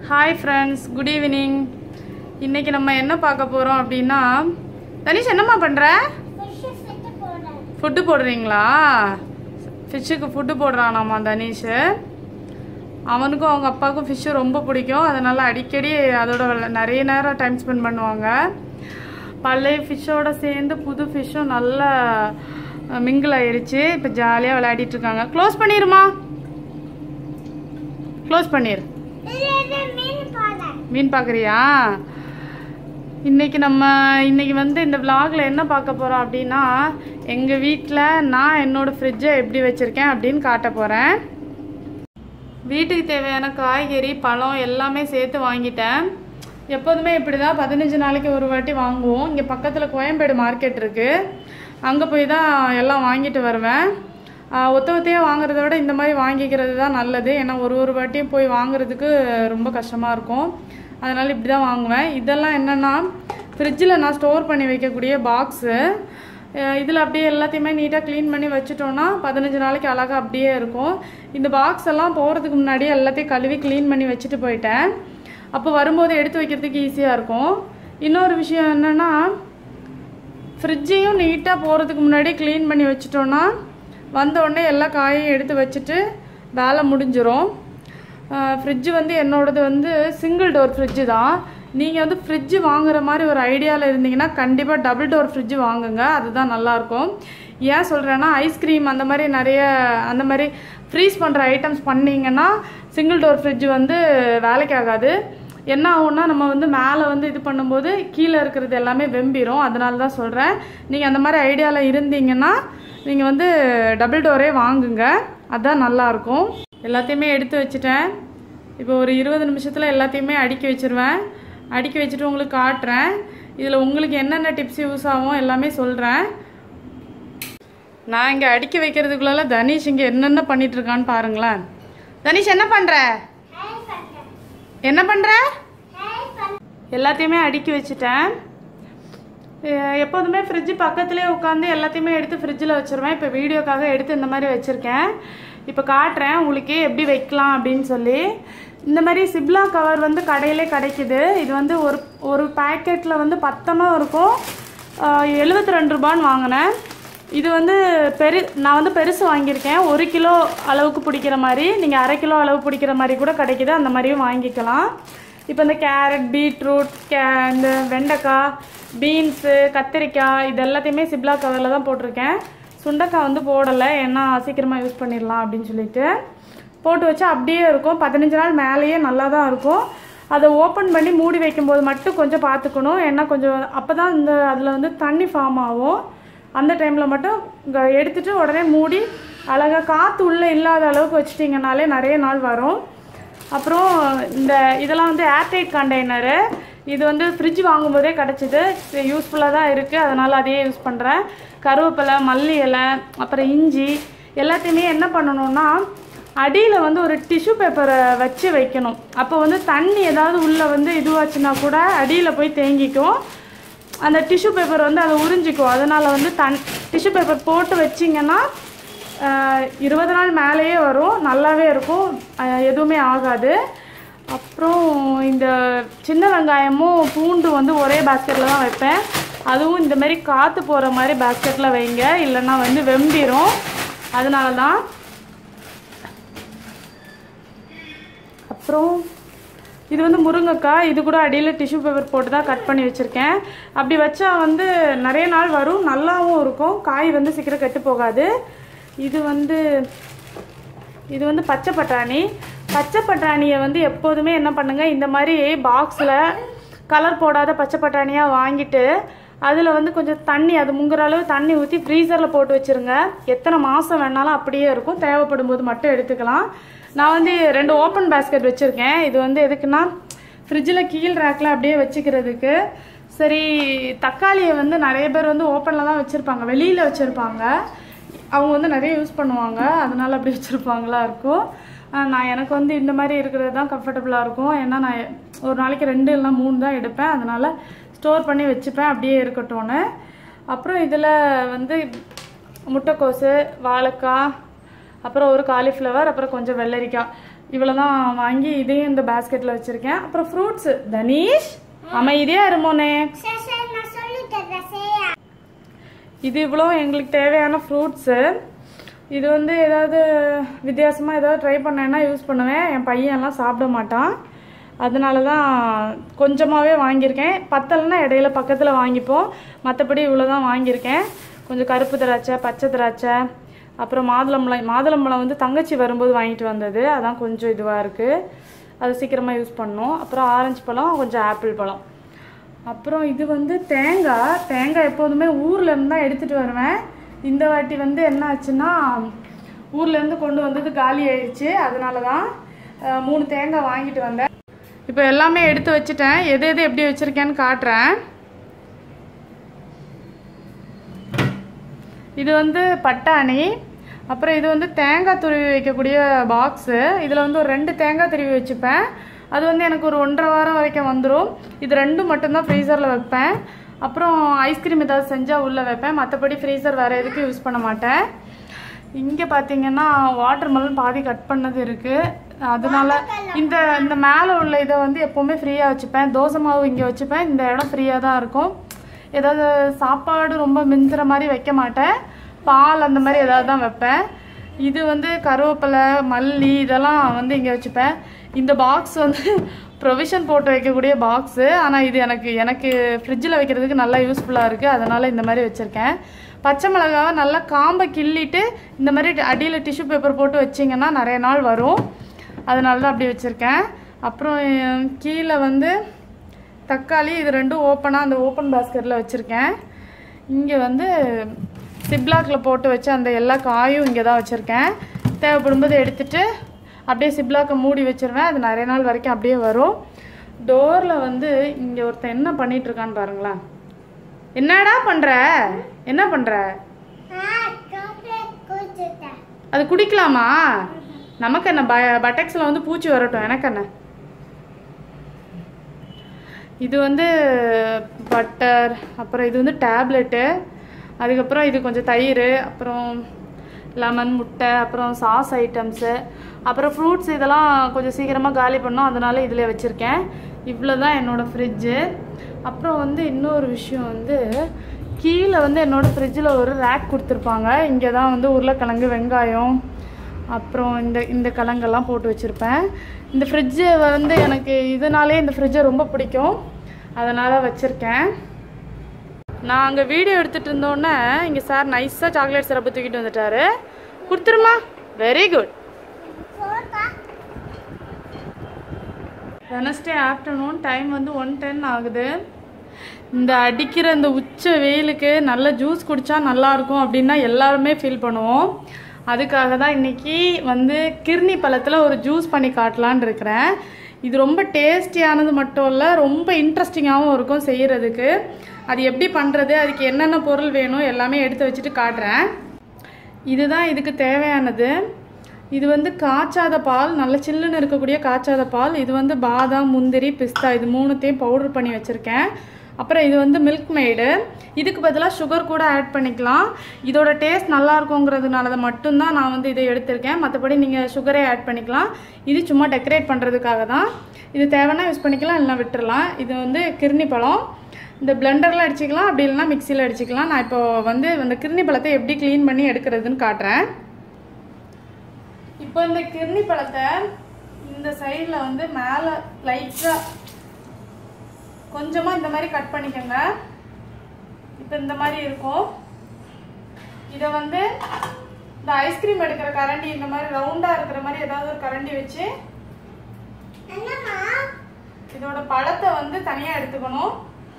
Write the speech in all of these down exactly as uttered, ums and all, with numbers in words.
Hi friends, good evening. இன்னைக்கு நம்ம என்ன பார்க்க போறோம் அப்படினா தனிஷ் என்னமா பண்ற? ஃபுட் போடுறீங்களா? ஃபிஷ்க்கு ஃபுட் போடுறானாமா தனிஷ். அவனுக்கும் அவங்க அப்பாவுக்கும் ஃபிஷ் ரொம்ப பிடிக்கும். அதனால அடிக்கடி அதோட நிறைய நேரம் டைம் ஸ்பெண்ட் பண்ணுவாங்க. பழைய ஃபிஷ்ஷோட சேர்ந்து புது ஃபிஷ்ஷும் நல்லா மிங்கிள் ஆயிருச்சு. இப்போ ஜாலியாக விளையாடிட்டு இருக்காங்க. க்ளோஸ் பண்ணிருமா? க்ளோஸ் பண்ணிரு. மீன் பார்க்குறியா? இன்னைக்கு நம்ம இன்னைக்கு வந்து இந்த விலாகில் என்ன பார்க்க போகிறோம் அப்படின்னா எங்கள் வீட்டில் நான் என்னோட ஃப்ரிட்ஜை எப்படி வச்சுருக்கேன் அப்படின்னு காட்ட போகிறேன். வீட்டுக்கு தேவையான காய்கறி பழம் எல்லாமே சேர்த்து வாங்கிட்டேன். எப்போதுமே இப்படி தான் பதினஞ்சு நாளைக்கு ஒரு வாட்டி வாங்குவோம். இங்கே பக்கத்தில் கோயம்பேடு மார்க்கெட் இருக்குது. அங்கே போய் தான் எல்லாம் வாங்கிட்டு வருவேன். ஒத்த ஒத்தையாக வாங்குறத விட இந்த மாதிரி வாங்கிக்கிறது தான் நல்லது. ஏன்னா ஒரு ஒரு வாட்டியும் போய் வாங்குறதுக்கு ரொம்ப கஷ்டமாக இருக்கும். அதனால் இப்படி தான் வாங்குவேன். இதெல்லாம் என்னென்னா ஃப்ரிட்ஜில் நான் ஸ்டோர் பண்ணி வைக்கக்கூடிய பாக்ஸு. இதில் அப்படியே எல்லாத்தையுமே நீட்டாக க்ளீன் பண்ணி வச்சுட்டோன்னா பதினஞ்சு நாளைக்கு அழகாக அப்படியே இருக்கும். இந்த பாக்ஸ் எல்லாம் போகிறதுக்கு முன்னாடியே எல்லாத்தையும் கழுவி க்ளீன் பண்ணி வச்சுட்டு போயிட்டேன். அப்போ வரும்போது எடுத்து வைக்கிறதுக்கு ஈஸியாக இருக்கும். இன்னொரு விஷயம் என்னென்னா ஃப்ரிட்ஜையும் நீட்டாக போகிறதுக்கு முன்னாடி க்ளீன் பண்ணி வச்சுட்டோன்னா வந்தோடனே எல்லா காயையும் எடுத்து வச்சுட்டு வேலை முடிஞ்சிடும். ஃப்ரிட்ஜு வந்து என்னோடது வந்து சிங்கிள் டோர் ஃப்ரிட்ஜு தான். நீங்கள் வந்து ஃப்ரிட்ஜு வாங்குற மாதிரி ஒரு ஐடியாவில் இருந்தீங்கன்னா கண்டிப்பாக டபுள் டோர் ஃப்ரிட்ஜு வாங்குங்க. அதுதான் நல்லாயிருக்கும். ஏன் சொல்கிறேன்னா ஐஸ்கிரீம் அந்த மாதிரி நிறைய அந்த மாதிரி ஃப்ரீஸ் பண்ணுற ஐட்டம்ஸ் பண்ணிங்கன்னா சிங்கிள் டோர் ஃப்ரிட்ஜு வந்து வேலைக்கு ஆகாது. என்ன ஆகும்னா நம்ம வந்து மேலே வந்து இது பண்ணும்போது கீழே இருக்கிறது எல்லாமே வெம்பிடும். அதனால தான் சொல்கிறேன். நீங்கள் அந்த மாதிரி ஐடியாவில் இருந்தீங்கன்னா நீங்கள் வந்து டபுள் டோரே வாங்குங்க. அதுதான் நல்லாயிருக்கும். எல்லாத்தையுமே எடுத்து வச்சுட்டேன். இப்போ ஒரு இருபது நிமிஷத்தில் எல்லாத்தையுமே அடுக்கி வச்சுருவேன். அடுக்கி வச்சுட்டு உங்களுக்கு காட்டுறேன். இதில் உங்களுக்கு என்னென்ன டிப்ஸ் யூஸ் ஆகும் எல்லாமே சொல்கிறேன். நான் இங்கே அடுக்கி வைக்கிறதுக்குள்ள தனிஷ் இங்கே என்னென்ன பண்ணிகிட்ருக்கான்னு பாருங்களேன். தனிஷ் என்ன பண்ணுற? என்ன பண்ணுற? எல்லாத்தையுமே அடுக்கி வச்சுட்டேன். எப்போதுமே ஃப்ரிட்ஜு பக்கத்துலேயே உட்காந்து எல்லாத்தையுமே எடுத்து ஃப்ரிட்ஜில் வச்சுருவேன். இப்போ வீடியோக்காக எடுத்து இந்த மாதிரி வச்சுருக்கேன். இப்போ காட்டுறேன் உங்களுக்கு எப்படி வைக்கலாம் அப்படின்னு சொல்லி. இந்த மாதிரி சிப்லா கவர் வந்து கடையிலே கிடைக்குது. இது வந்து ஒரு ஒரு பேக்கெட்டில் வந்து பத்தனம் இருக்கும். எழுபத்தி ரெண்டு ரூபான்னு வாங்கினேன். இது வந்து பெரு நான் வந்து பெருசு வாங்கியிருக்கேன். ஒரு கிலோ அளவுக்கு பிடிக்கிற மாதிரி. நீங்கள் அரை கிலோ அளவு பிடிக்கிற மாதிரி கூட கிடைக்கிது. அந்த மாதிரியும் வாங்கிக்கலாம். இப்போ இந்த கேரட் பீட்ரூட் கே இந்த வெண்டைக்காய் பீன்ஸு கத்திரிக்காய் இது எல்லாத்தையுமே சிப்லா கவரில் தான் போட்டிருக்கேன். சுண்டைக்காய் வந்து போடலை. ஏன்னா சீக்கிரமாக யூஸ் பண்ணிடலாம் அப்படின்னு சொல்லிட்டு போட்டு வச்சா அப்படியே இருக்கும். பதினஞ்சு நாள் மேலேயே நல்லா தான் இருக்கும். அதை ஓப்பன் பண்ணி மூடி வைக்கும்போது மட்டும் கொஞ்சம் பார்த்துக்கணும். ஏன்னா கொஞ்சம் அப்போ தான் இந்த அதில் வந்து தண்ணி ஃபார்ம் ஆகும். அந்த டைமில் மட்டும் இங்கே எடுத்துகிட்டு உடனே மூடி அழகாக காற்று உள்ளே இல்லாத அளவுக்கு வச்சிட்டிங்கனாலே நிறைய நாள் வரும். அப்புறம் இந்த இதெல்லாம் வந்து ஏர்டைட் கண்டெய்னரு. இது வந்து ஃப்ரிட்ஜ் வாங்கும்போதே கிடச்சிது. யூஸ்ஃபுல்லாக தான் இருக்குது. அதனால் அதையே யூஸ் பண்ணுறேன். கருவேப்பிலை மல்லி இலை அப்புறம் இஞ்சி எல்லாத்தையுமே என்ன பண்ணணும்னா அடியில் வந்து ஒரு டிஷ்யூ பேப்பரை வச்சு வைக்கணும். அப்போ வந்து தண்ணி ஏதாவது உள்ளே வந்து இதுவாச்சுன்னா கூட அடியில் போய் தேங்கிக்கும். அந்த டிஷ்யூ பேப்பர் வந்து அதை உறிஞ்சிக்கும். அதனால் வந்து தன் டிஷ்யூ பேப்பர் போட்டு வச்சிங்கன்னா இருபது நாள் மேலேயே வரும். நல்லாவே இருக்கும். எதுவுமே ஆகாது. அப்புறம் இந்த சின்ன வெங்காயமும் பூண்டு வந்து ஒரே பேஸ்கெட்டில் தான் வைப்பேன். அதுவும் இந்த மாதிரி காற்று போகிற மாதிரி பேஸ்கெட்டில் வைங்க. இல்லைன்னா வந்து வெம்பிடும். அதனால தான். அப்புறம் இது வந்து முருங்கைக்காய். இது கூட அடியில் டிஷ்யூ பேப்பர் போட்டு தான் கட் பண்ணி வச்சுருக்கேன். அப்படி வச்சா வந்து நிறைய நாள் வரும். நல்லாவும் இருக்கும். காய் வந்து சீக்கிரம் கெட்டு போகாது. இது வந்து இது வந்து பச்சை பட்டாணி. பச்சை பட்டாணியை வந்து எப்போதுமே என்ன பண்ணுங்கள் இந்த மாதிரி பாக்ஸில் கலர் போடாத பச்சை பட்டாணியாக வாங்கிட்டு அதில் வந்து கொஞ்சம் தண்ணி அது முங்குற அளவு தண்ணி ஊற்றி ஃப்ரீசரில் போட்டு வச்சுருங்க. எத்தனை மாதம் வேணாலும் அப்படியே இருக்கும். தேவைப்படும் போது மட்டும் எடுத்துக்கலாம். நான் வந்து ரெண்டு ஓப்பன் பேஸ்கெட் வச்சுருக்கேன். இது வந்து எதுக்குன்னா ஃப்ரிட்ஜில் கீழ் ரேக்கில் அப்படியே வச்சுக்கிறதுக்கு. சரி தக்காளியை வந்து நிறைய பேர் வந்து ஓப்பனில் தான் வச்சுருப்பாங்க. வெளியில் வச்சுருப்பாங்க. அவங்க வந்து நிறைய யூஸ் பண்ணுவாங்க. அதனால் அப்படி வச்சுருப்பாங்களா இருக்கும். நான் எனக்கு வந்து இந்த மாதிரி இருக்கிறது தான் கம்ஃபர்டபுளாக இருக்கும். ஏன்னா நான் ஒரு நாளைக்கு ரெண்டு இல்லைனா மூணு தான் எடுப்பேன். அதனால் ஸ்டோர் பண்ணி வச்சுப்பேன் அப்படியே இருக்கட்டும்னு. அப்புறம் இதில் வந்து முட்டைக்கோசு வாழைக்காய் அப்புறம் ஒரு காலிஃப்ளவர் அப்புறம் கொஞ்சம் வெள்ளரிக்காய் இவ்வளோ தான் வாங்கி இதையும் இந்த பேஸ்கெட்டில் வச்சுருக்கேன். அப்புறம் ஃப்ரூட்ஸு. தனீஷ் அமைதியா இருமோனே. இது இவ்வளோ எங்களுக்கு தேவையான ஃப்ரூட்ஸு. இது வந்து ஏதாவது வித்தியாசமாக ஏதாவது ட்ரை பண்ணேன்னா யூஸ் பண்ணுவேன். என் பையன்லாம் சாப்பிட மாட்டான், அதனால தான் கொஞ்சமாகவே வாங்கியிருக்கேன். பத்தலைன்னா இடையில பக்கத்தில் வாங்கிப்போம். மற்றபடி இவ்வளோ தான் வாங்கியிருக்கேன். கொஞ்சம் கருப்பு திராட்சை, பச்சை திராட்சை, அப்புறம் மாதுளம்பழம். மாதுளம்பழம் வந்து தங்கச்சி வரும்போது வாங்கிட்டு வந்தது, அதான் கொஞ்சம் இதுவாக இருக்குது, அது சீக்கிரமாக யூஸ் பண்ணணும். அப்புறம் ஆரஞ்சு பழம், கொஞ்சம் ஆப்பிள் பழம். அப்புறம் இது வந்து தேங்காய். தேங்காய் எப்போதுமே ஊர்லேருந்து தான் எடுத்துகிட்டு வருவேன். இந்த வாட்டி வந்து என்ன ஆச்சுன்னா ஊர்லேருந்து கொண்டு வந்தது காலி ஆயிடுச்சு, அதனால தான் மூணு தேங்காய் வாங்கிட்டு வந்தேன். இப்போ எல்லாமே எடுத்து வச்சுட்டேன். எது எது எப்படி வச்சுருக்கேன்னு காட்டுறேன். இது வந்து பட்டாணி. அப்புறம் இது வந்து தேங்காய் துருவி வைக்கக்கூடிய பாக்ஸு. இதில் வந்து ஒரு ரெண்டு தேங்காய் துருவி வச்சுப்பேன். அது வந்து எனக்கு ஒரு ஒன்றரை வாரம் வரைக்கும் வந்துடும். இது ரெண்டும் மட்டும்தான் ஃப்ரீசரில் வைப்பேன். அப்புறம் ஐஸ்கிரீம் ஏதாவது செஞ்சால் உள்ளே வைப்பேன். மற்றபடி ஃப்ரீசர் வேறு எதுக்கும் யூஸ் பண்ண மாட்டேன். இங்கே பார்த்தீங்கன்னா வாட்டர் மெலன் பாதி கட் பண்ணது இருக்குது, அதனால இந்த இந்த மேலே உள்ள இதை வந்து எப்போவுமே ஃப்ரீயாக வச்சுப்பேன். தோசை மாவு இங்கே வச்சுப்பேன். இந்த இடம் ஃப்ரீயாக தான் இருக்கும். ஏதாவது சாப்பாடு ரொம்ப மிஞ்சுற மாதிரி வைக்க மாட்டேன். பால் அந்த மாதிரி ஏதாவது தான் வைப்பேன். இது வந்து கருவேப்பிலை, மல்லி இதெல்லாம் வந்து இங்கே வச்சுப்பேன். இந்த பாக்ஸ் வந்து ப்ரொவிஷன் போட்டு வைக்கக்கூடிய பாக்ஸு. ஆனால் இது எனக்கு எனக்கு ஃப்ரிட்ஜில் வைக்கிறதுக்கு நல்லா யூஸ்ஃபுல்லாக இருக்குது, அதனால் இந்த மாதிரி வச்சுருக்கேன். பச்சை மிளகாவை நல்லா காம்பை கிள்ளிட்டு இந்த மாதிரி அடியில் டிஷ்யூ பேப்பர் போட்டு வச்சிங்கன்னா நிறைய நாள் வரும், அதனால தான் அப்படி வச்சுருக்கேன். அப்புறம் கீழே வந்து தக்காளி, இது ரெண்டும் ஓப்பனாக அந்த ஓப்பன் பாஸ்கெட்டில் வச்சுருக்கேன். இங்கே வந்து சிப்லாக்கில் போட்டு வச்சு அந்த எல்லா காயும் இங்கே தான் வச்சுருக்கேன். தேவைப்படும்போது எடுத்துகிட்டு அப்படியே சிப்லாக்கை மூடி வச்சுருவேன். அது நிறைய நாள் வரைக்கும் அப்படியே வரும். டோரில் வந்து இங்கே ஒருத்தன் என்ன பண்ணிகிட்ருக்கான்னு பாருங்களேன். என்னடா பண்ணுற, என்ன பண்ணுற? அது குடிக்கலாமா? நமக்கு என்ன, ப பட்டெக்ஸில் வந்து பூச்சி வரட்டும், எனக்கு என்ன. இது வந்து பட்டர், அப்புறம் இது வந்து டேப்லெட்டு, அதுக்கப்புறம் இது கொஞ்சம் தயிர், அப்புறம் லெமன், முட்டை, அப்புறம் சாஸ் ஐட்டம்ஸு, அப்புறம் ஃப்ரூட்ஸ். இதெல்லாம் கொஞ்சம் சீக்கிரமாக காலி பண்ணோம், அதனால இதில் வச்சுருக்கேன். இவ்வளோ தான் என்னோடய ஃப்ரிட்ஜு. அப்புறம் வந்து இன்னொரு விஷயம் வந்து கீழே வந்து என்னோடய ஃப்ரிட்ஜில் ஒரு ரேக் கொடுத்துருப்பாங்க. இங்கே தான் வந்து உருளைக்கிழங்கு, வெங்காயம், அப்புறம் இந்த இந்த கிழங்கெல்லாம் போட்டு வச்சுருப்பேன். இந்த ஃப்ரிட்ஜை வந்து எனக்கு இதனாலே இந்த ஃப்ரிட்ஜை ரொம்ப பிடிக்கும், அதனால் வச்சுருக்கேன். நான் அங்கே வீடியோ எடுத்துகிட்டு இருந்தோன்னே இங்கே சார் நைஸாக சாக்லேட் சிரப்பு தூக்கிட்டு வந்துட்டார். கொடுத்துருமா, very good. Wednesday afternoon, time வந்து ஒன் டென் ஆகுது. இந்த அடிக்கிற இந்த உச்ச வெயிலுக்கு நல்ல ஜூஸ் குடித்தா நல்லாயிருக்கும் அப்படின்னா எல்லாருமே ஃபீல் பண்ணுவோம். அதுக்காக தான் இன்றைக்கி வந்து கிர்னி பழத்தில் ஒரு ஜூஸ் பண்ணி காட்டலான் இருக்கிறேன். இது ரொம்ப டேஸ்டியானது மட்டும் இல்லை, ரொம்ப இன்ட்ரெஸ்டிங்காகவும் இருக்கும் செய்கிறதுக்கு. அது எப்படி பண்ணுறது, அதுக்கு என்னென்ன பொருள் வேணும் எல்லாமே எடுத்து வச்சுட்டு காட்டுறேன். இதுதான் இதுக்கு தேவையானது. இது வந்து காய்ச்சாத பால், நல்ல சில்லுன்னு இருக்கக்கூடிய காய்ச்சாத பால். இது வந்து பாதாம், முந்திரி, பிஸ்தா, இது மூணுத்தையும் பவுடர் பண்ணி வச்சுருக்கேன். அப்புறம் இது வந்து மில்க் மெய்டு. இதுக்கு பதிலாக சுகர் கூட ஆட் பண்ணிக்கலாம். இதோட டேஸ்ட் நல்லா இருக்குங்கிறதுனால மட்டும்தான் நான் வந்து இதை எடுத்திருக்கேன். மற்றபடி நீங்கள் சுகரே ஆட் பண்ணிக்கலாம். இது சும்மா டெக்கரேட் பண்ணுறதுக்காக தான். இது தேவைன்னா யூஸ் பண்ணிக்கலாம், இல்லைனா விட்டுடலாம். இது வந்து கிர்னி பழம். இந்த பிளெண்டரில் அடிச்சிக்கலாம், அப்படி இல்லைனா மிக்சியில் அடிச்சிக்கலாம். நான் இப்போ வந்து இந்த கிர்னி பழத்தை எப்படி க்ளீன் பண்ணி எடுக்கிறதுன்னு காட்டுறேன். இப்போ இந்த கிர்னி பழத்தை இந்த சைடில் வந்து மேலே லைட்டாக கொஞ்சமாக இந்த மாதிரி கட் பண்ணிக்கோங்க. இப்போ இந்த மாதிரி இருக்கும். இதை வந்து இந்த ஐஸ்கிரீம் எடுக்கிற கரண்டி, இந்த மாதிரி ரவுண்டாக இருக்கிற மாதிரி ஏதாவது ஒரு கரண்டி வச்சு இதோட பழத்தை வந்து தனியாக எடுத்துக்கணும்.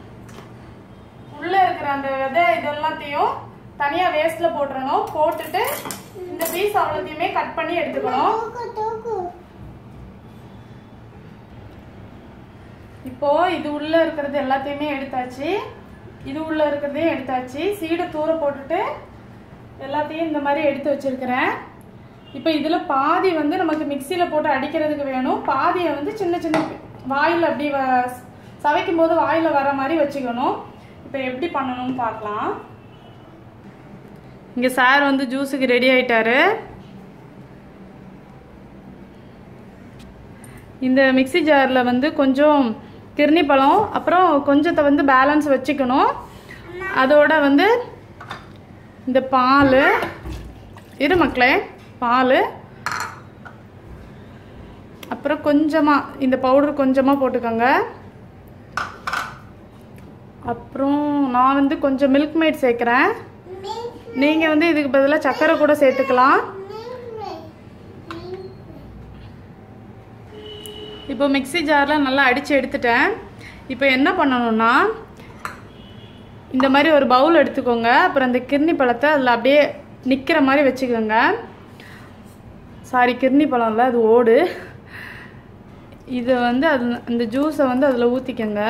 உள்ளே இருக்கிற அந்த விதை இதெல்லாத்தையும் தனியாக வேஸ்ட்டில் போட்டுறணும். போட்டுட்டு இந்த பீஸ் அவ்வளோத்தையுமே கட் பண்ணி எடுத்துக்கணும். இப்போ இது உள்ள இருக்கிறது எல்லாத்தையுமே எடுத்தாச்சு. இது உள்ள இருக்கிறதையும் எடுத்தாச்சு. சீடை தூர போட்டுட்டு எல்லாத்தையும் இந்த மாதிரி எடுத்து வச்சிருக்கிறேன். இப்போ இதில் பாதி வந்து நமக்கு மிக்சியில் போட்டு அடிக்கிறதுக்கு வேணும், பாதியை வந்து சின்ன சின்ன வாயில் அப்படி சவைக்கும் போது வாயில் வர மாதிரி வச்சுக்கணும். இப்போ எப்படி பண்ணணும்னு பார்க்கலாம். இங்கே சார் வந்து ஜூஸுக்கு ரெடி ஆயிட்டாரு. இந்த மிக்ஸி ஜாரில் வந்து கொஞ்சம் கிர்னி பழம் அப்புறம் கொஞ்சத்தை வந்து பேலன்ஸ் வச்சுக்கணும். அதோட வந்து இந்த பால் இரு மக்களே, பால் அப்புறம் கொஞ்சமாக இந்த பவுடர் கொஞ்சமாக போட்டுக்கோங்க. அப்புறம் நான் வந்து கொஞ்சம் மில்க் மேட் சேர்க்குறேன். நீங்கள் வந்து இதுக்கு பதிலாக சர்க்கரை கூட சேர்த்துக்கலாம். இப்போ மிக்ஸி ஜாரில் நல்லா அடித்து எடுத்துட்டேன். இப்போ என்ன பண்ணணும்னா இந்த மாதிரி ஒரு பவுல் எடுத்துக்கோங்க. அப்புறம் இந்த கிர்னி பழத்தை அதில் அப்படியே நிற்கிற மாதிரி வச்சுக்கோங்க. சாரி, கிர்னி பழம் இல்லை, அது ஓடு. இதை வந்து அது இந்த ஜூஸை வந்து அதில் ஊற்றிக்கோங்க.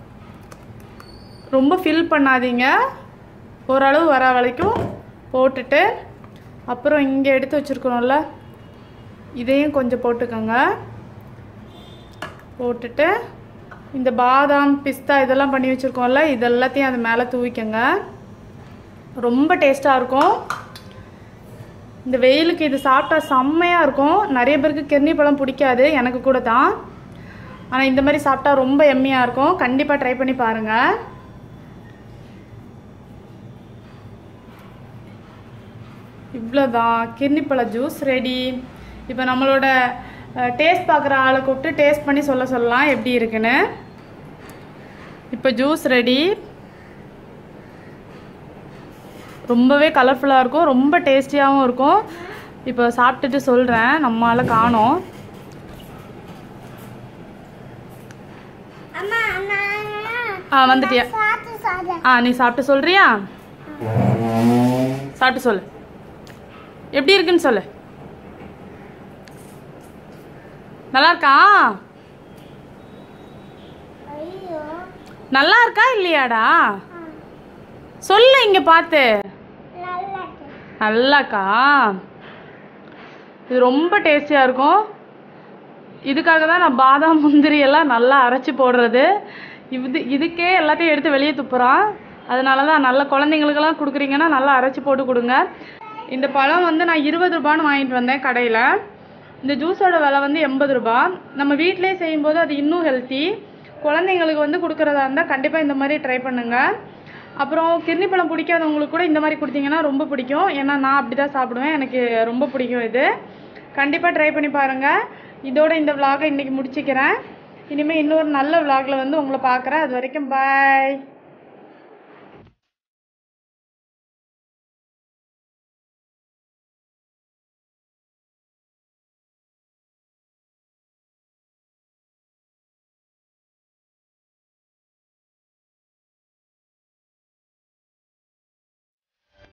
ரொம்ப ஃபில் பண்ணாதீங்க, ஓரளவு வர வரைக்கும் போட்டுட்டு அப்புறம் இங்கே எடுத்து வச்சுருக்கணும்ல இதையும் கொஞ்சம் போட்டுக்கோங்க. போட்டுட்டு இந்த பாதாம் பிஸ்தா இதெல்லாம் பண்ணி வச்சுருக்கோம்ல இது எல்லாத்தையும் அது மேலே தூவிக்கோங்க. ரொம்ப டேஸ்ட்டாக இருக்கும். இந்த வெயிலுக்கு இது சாப்பிட்டா செம்மையாக இருக்கும். நிறைய பேருக்கு கிர்னி பழம் பிடிக்காது, எனக்கு கூட தான். ஆனால் இந்த மாதிரி சாப்பிட்டா ரொம்ப எம்மியாக இருக்கும். கண்டிப்பாக ட்ரை பண்ணி பாருங்கள். இவ்வளோதான், கிர்னி பழ ஜூஸ் ரெடி. இப்போ நம்மளோட டேஸ்ட் பார்க்குற ஆளை கூப்பிட்டு டேஸ்ட் பண்ணி சொல்ல சொல்லலாம் எப்படி இருக்குன்னு. இப்போ ஜூஸ் ரெடி. ரொம்பவே கலர்ஃபுல்லாக இருக்கும், ரொம்ப டேஸ்டியாகவும் இருக்கும். இப்போ சாப்பிட்டுட்டு சொல்கிறேன். நம்மளால காணோம். ஆ வந்துட்டியா? ஆ நீ சாப்பிட்டு சொல்கிறியா? சாப்பிட்டு சொல்லு, எப்படி இருக்குன்னு சொல்லு. நல்லா இருக்கா? நல்லா இருக்கா இல்லையாடா? சொல்லு இங்க பார்த்து. நல்லாக்கா? இது ரொம்ப டேஸ்டியாக இருக்கும். இதுக்காக தான் நான் பாதாம் முந்திரி எல்லாம் நல்லா அரைச்சி போடுறது. இது இதுக்கே எல்லாத்தையும் எடுத்து வெளியே துப்புறான். அதனால தான் நல்ல குழந்தைங்களுக்கெல்லாம் கொடுக்குறீங்கன்னா நல்லா அரைச்சி போட்டு கொடுங்க. இந்த பழம் வந்து நான் இருபது ரூபான்னு வாங்கிட்டு வந்தேன் கடையில். இந்த ஜூஸோட விலை வந்து எண்பது ரூபா. நம்ம வீட்டிலே செய்யும்போது அது இன்னும் ஹெல்த்தி. குழந்தைங்களுக்கு வந்து கொடுக்குறதா இருந்தால் கண்டிப்பாக இந்த மாதிரி ட்ரை பண்ணுங்கள். அப்புறம் கிர்னி பழம் பிடிக்காதவங்களுக்கு கூட இந்த மாதிரி கொடுத்தீங்கன்னா ரொம்ப பிடிக்கும். ஏன்னா நான் அப்படி தான் சாப்பிடுவேன், எனக்கு ரொம்ப பிடிக்கும் இது. கண்டிப்பாக ட்ரை பண்ணி பாருங்கள். இதோட இந்த விலாகை இன்றைக்கி முடிச்சுக்கிறேன். இனிமேல் இன்னொரு நல்ல விலாகில் வந்து உங்களை பார்க்குறேன். அது வரைக்கும் பாய்.